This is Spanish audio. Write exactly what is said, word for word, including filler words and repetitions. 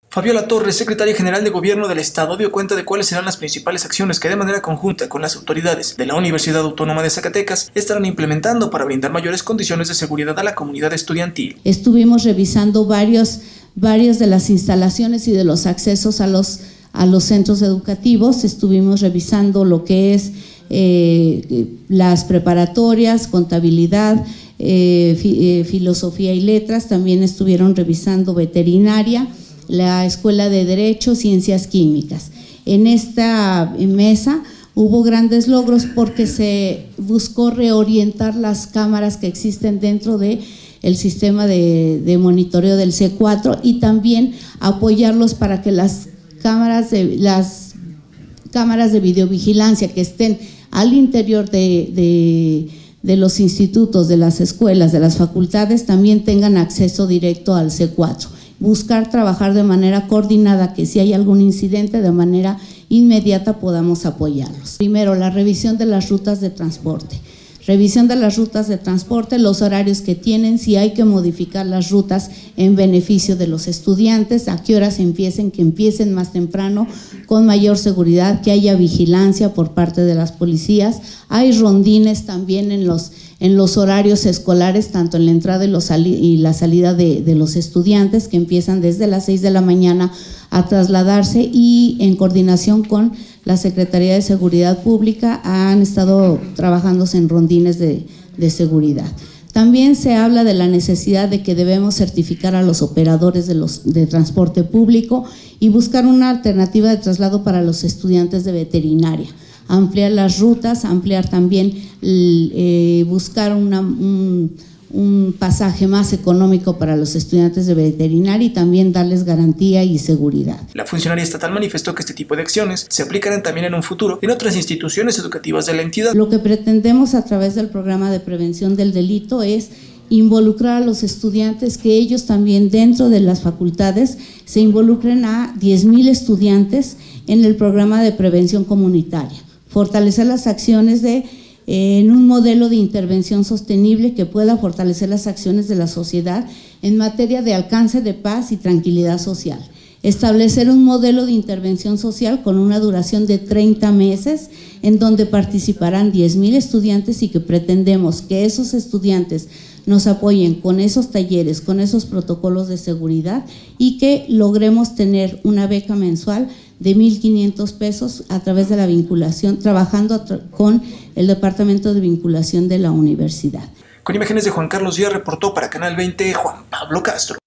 Fabiola Torres, secretaria general de Gobierno del Estado, dio cuenta de cuáles serán las principales acciones que de manera conjunta con las autoridades de la Universidad Autónoma de Zacatecas estarán implementando para brindar mayores condiciones de seguridad a la comunidad estudiantil. Estuvimos revisando varios, varias de las instalaciones y de los accesos a los, a los centros educativos. Estuvimos revisando lo que es eh, las preparatorias, contabilidad, eh, fi, eh, filosofía y letras. También estuvieron revisando veterinaria, la Escuela de Derecho, Ciencias Químicas. En esta mesa hubo grandes logros porque se buscó reorientar las cámaras que existen dentro de el sistema de, de monitoreo del C cuatro y también apoyarlos para que las cámaras de, las cámaras de videovigilancia que estén al interior de, de, de los institutos, de las escuelas, de las facultades, también tengan acceso directo al C cuatro. Buscar trabajar de manera coordinada, que si hay algún incidente de manera inmediata podamos apoyarlos. Primero, la revisión de las rutas de transporte. Revisión de las rutas de transporte, los horarios que tienen, si hay que modificar las rutas en beneficio de los estudiantes, a qué horas empiecen, que empiecen más temprano, con mayor seguridad, que haya vigilancia por parte de las policías. Hay rondines también en los, en los horarios escolares, tanto en la entrada y, los sali y la salida de, de los estudiantes, que empiezan desde las seis de la mañana a trasladarse, y en coordinación con la Secretaría de Seguridad Pública han estado trabajándose en rondines de, de seguridad. También se habla de la necesidad de que debemos certificar a los operadores de, los, de transporte público y buscar una alternativa de traslado para los estudiantes de veterinaria. Ampliar las rutas, ampliar también, eh, buscar una, un, un pasaje más económico para los estudiantes de veterinaria y también darles garantía y seguridad. La funcionaria estatal manifestó que este tipo de acciones se aplicarán también en un futuro en otras instituciones educativas de la entidad. Lo que pretendemos a través del programa de prevención del delito es involucrar a los estudiantes, que ellos también dentro de las facultades se involucren a diez mil estudiantes en el programa de prevención comunitaria. Fortalecer las acciones de en un modelo de intervención sostenible que pueda fortalecer las acciones de la sociedad en materia de alcance de paz y tranquilidad social. Establecer un modelo de intervención social con una duración de treinta meses, en donde participarán diez mil estudiantes y que pretendemos que esos estudiantes nos apoyen con esos talleres, con esos protocolos de seguridad, y que logremos tener una beca mensual de mil quinientos pesos a través de la vinculación, trabajando con el Departamento de Vinculación de la universidad. Con imágenes de Juan Carlos Díaz, reportó para Canal veinte Juan Pablo Castro.